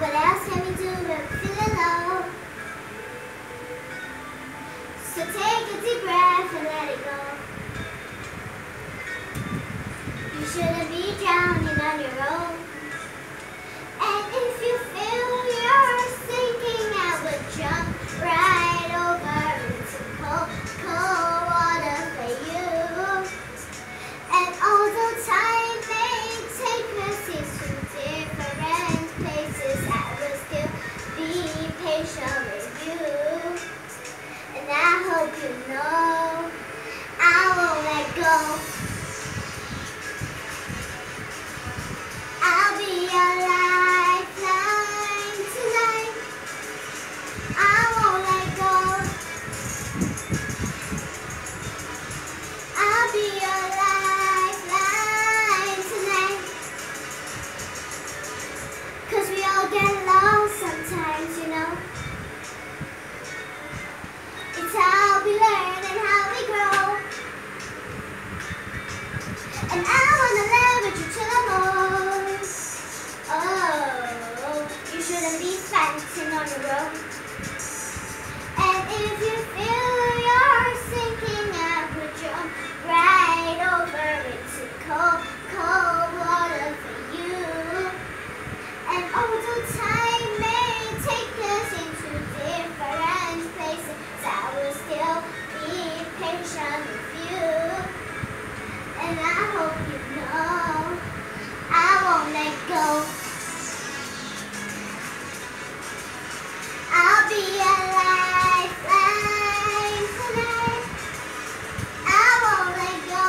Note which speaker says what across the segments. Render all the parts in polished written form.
Speaker 1: What else can we do when we're feeling low? So take a deep breath and let it go. You shouldn't be drowning on your own. And if you feel you're sinking, I would jump right over into cold, cold water for you. And although time may take us into different places, I will still be patient with you. And I hope you know I won't let go. I'll be your lifeline tonight. I won't let go. I'll be your lifeline tonight. 'Cause we all get lost sometimes, you know. It's how we learn and how we grow. And I wanna leverage you to the most. Oh, you shouldn't be fighting on the road. And if you feel you're sinking, I would jump right over into cold, cold water for you. And although time may take us into different places, I will still be patient with you. And I hope you know I won't let go. I'll be your lifeline tonight. I won't let go.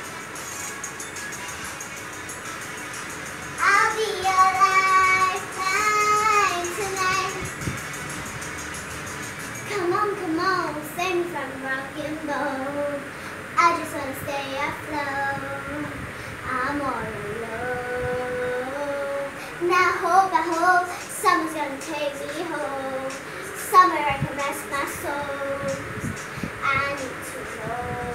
Speaker 1: I'll be your lifeline tonight. Come on, save me from rocking boat. I just wanna stay afloat. I'm all alone. And I hope someone's gonna take me home. Somewhere I can rest my soul. I need to know.